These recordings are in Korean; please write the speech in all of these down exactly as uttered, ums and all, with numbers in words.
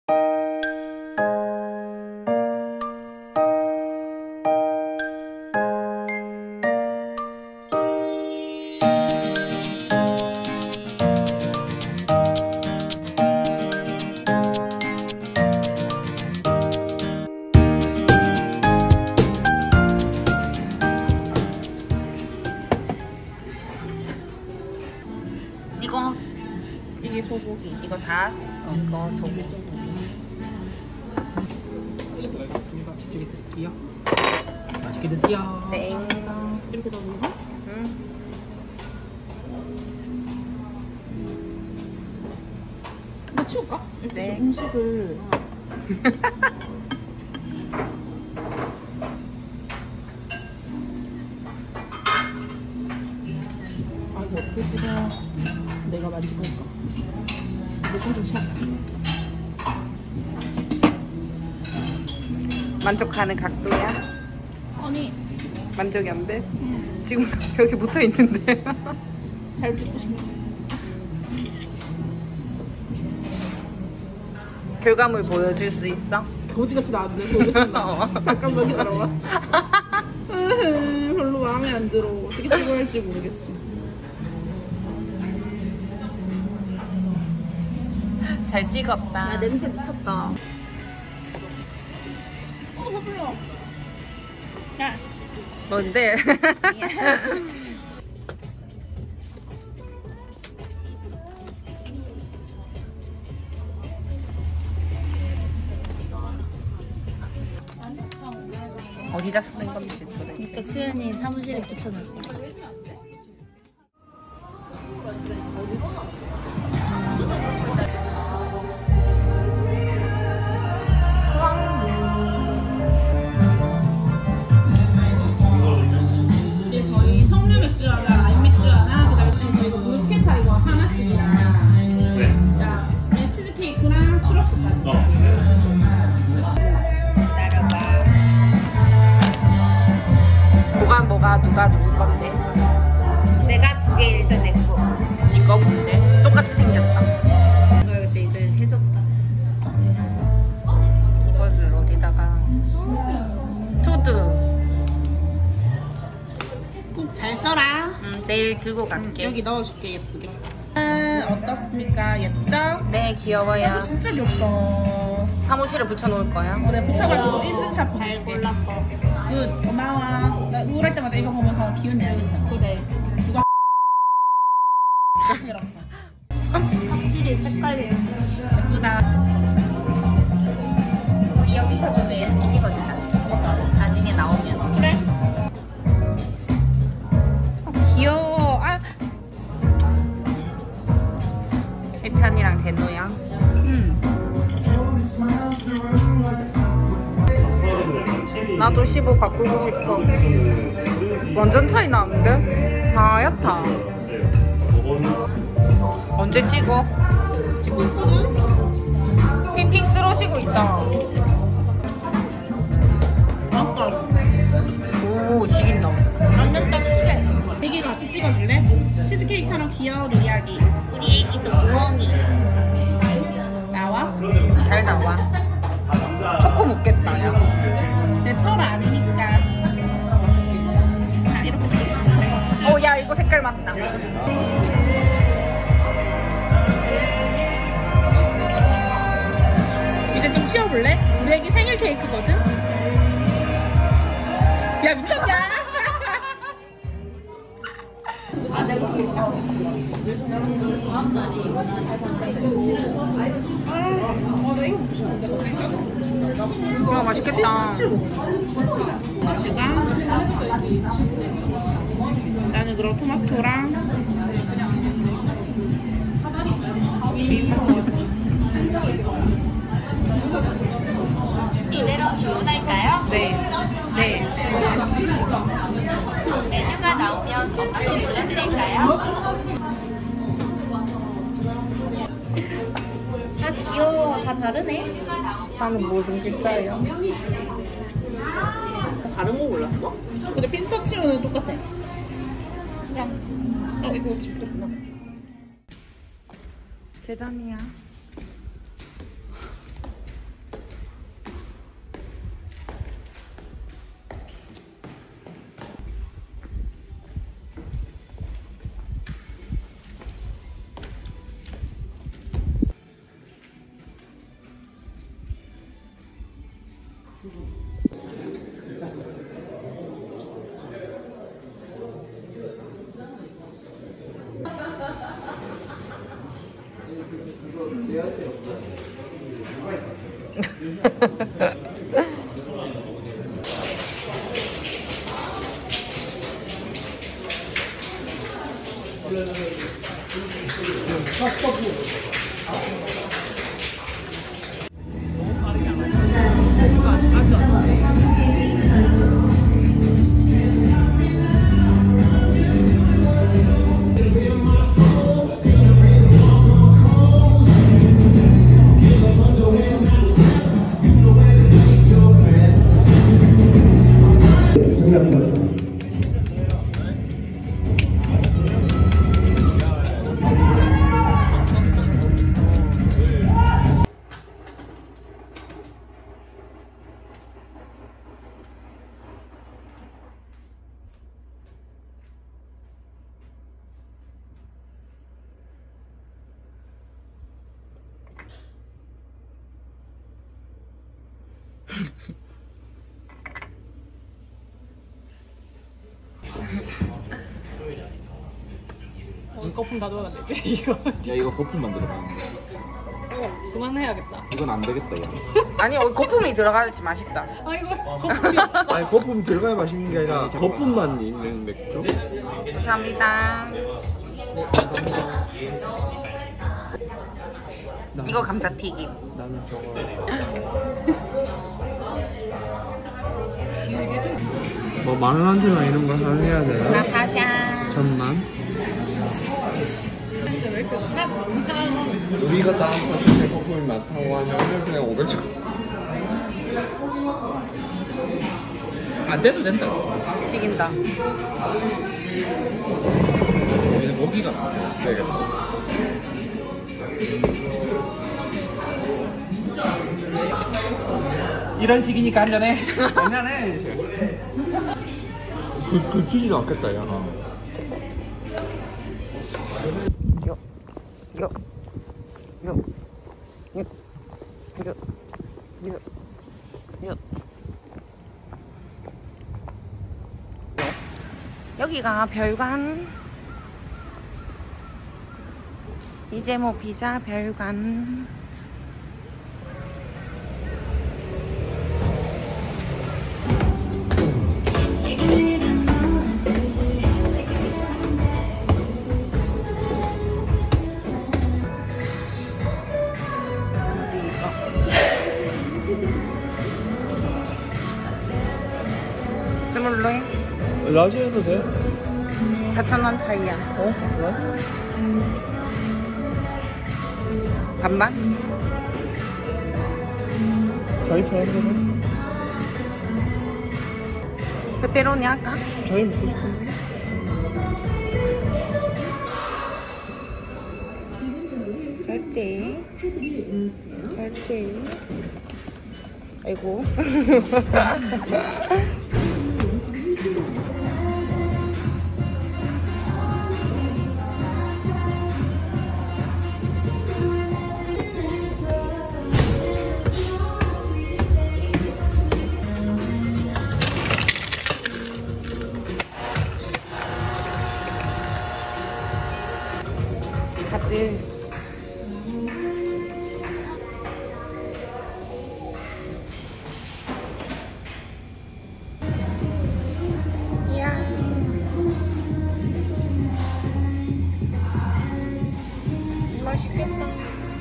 이거 이게 소고기, 이거 다 어, 이거 소고기 소고기. 맛있습니다. 집중해 드릴게요. 맛있게 드세요. 네. 이렇게 넣는 거? 응. 나 치울까? 네. 음식을 아 이거 어떻게 찍어? 내가 만져볼까? 내손좀 차. 만족하는 각도야? 아니 만족이 안 돼? 응. 지금 여기 붙어 있는데. 잘 찍고 싶었어. 결과물 보여줄 수 있어? 거지같이 나왔는데 보여준다. 잠깐만 기다려봐. 별로 마음에 안 들어. 어떻게 찍어야 할지 모르겠어. 잘 찍었다. 야 냄새 미쳤다. 어 배불러. 야 뭔데? 어디다 쓴 건지 도대체. 그러니까 수연이 사무실에 붙여놨어. 이게 저희 석류 맥주 하나, 라임 맥주 하나, 그다음에 저희가 브루스케타 이거 하나씩이랑. 네. 야, 치즈 케이크랑 추러스까지. 뭐가 뭐가 누가 누구 건데? 내가 두 개 일단 냈고. 이거 뭔데? 똑같이 생겼다. 이거 그때 이제 해줬다. 이거를 어디다가? 투두. 꼭 잘 써라. 음, 내일 들고 갈게. 여기 넣어줄게 예쁘게. 음, 어떻습니까? 예쁘죠? 네, 귀여워요. 이거 진짜 귀엽다. 사무실에 붙여놓을 거야. 어, 내가 붙여가지고 인증샷 잘 보내줄게. 골랐다. 굿, 고마워. 나 우울할 때마다 이거 보면서 기운 내야겠다. 그래. 누가 이러면서. 확실히 색깔이 예쁘다. 우리 여기서도 왜 찍어주자. 나중에 나오면. 그래? 귀여워. 아. 혜찬이랑 제노야. 응. 나도 십오 바꾸고 싶어. 완전 차이 나는데? 하얗다. 언제 찍어? 찍고 있거든? 핑핑 쓰러지고 있다. 아까 오, 지긴다. 완전 딱해. 애기 같이 찍어줄래? 치즈케이크처럼 귀여운 우리 아기. 우리 애기도 멍이. 나와? 잘 나와. 초코 먹겠다, 야. 내 털 아니니까. 자, 이렇게 찍어줄래? 어, 야, 이거 색깔 맞다. 이제 좀 치워볼래? 우리 애기 생일 케이크거든? 야, 미쳤냐? 아, 내가 아, 나 이거 먹고 싶은데. 와, 맛있겠다. 주가 나는 그럼 토마토랑 피스타치오. 이대로 주문할까요? 네. 네. 메뉴가 나오면 전화로 불러드릴까요? 아 귀여워. 다 다르네. 나는 모든 글자예요. 다른 거 몰랐어? 근데 피스타치오는 똑같아. 그냥. 어 이거 먹고 싶겠구나. 계단이야. 어, 거품 다 들어간 되지 이거. 야 이거 거품만 들어가는 거. 어, 그만해야겠다. 이건 안 되겠다 이거. 아니 어, 거품이 들어가야지 맛있다. 아 이거 거품이 없어. 아니 거품 들어가야 맛있는 게 아니라 거품만 있는 맥주. 감사합니다. 이거 감자튀김. 나는 저거. 뭐 마늘한테나 이런 거 해야 되나? 나파샤. 천만. 진짜 왜 이렇게 살 너무 살아? 우리가 다음 탔을 때 거품이 많다고 하면 그냥 오백천. 안 돼도 된다. 식인다. 얘는 모기가 많아. 되겠다. 이런 식이니까 안전해. 안전해. 그, 그 치지도 않겠다, 야. 요, 요, 요, 요, 요, 요, 요. 여기가 별관. 이재모 피자 별관. 스물로에 라지 해도 돼? 사천 원 차이야. 어? 라지? 반반? 저희 편한 페페로니 할까? 대로 저희 먹고 싶은데? 결제. 결제. 아이고. 다들 이야 맛있겠다.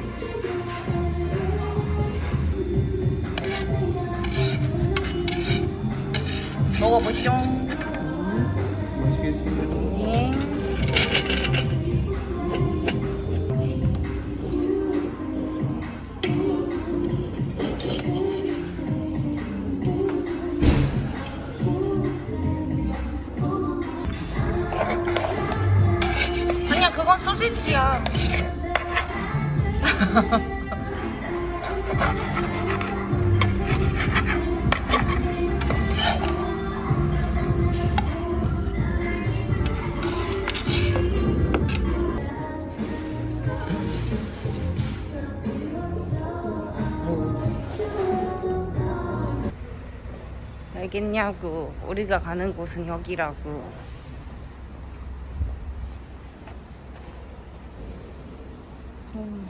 먹어보쇼. 맛있겠습니다. 예. 아니야, 그건 소시지야. 알겠냐고. 우리가 가는 곳은 여기라고. 음.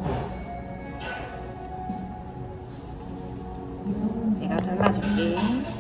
내가 잘라줄게.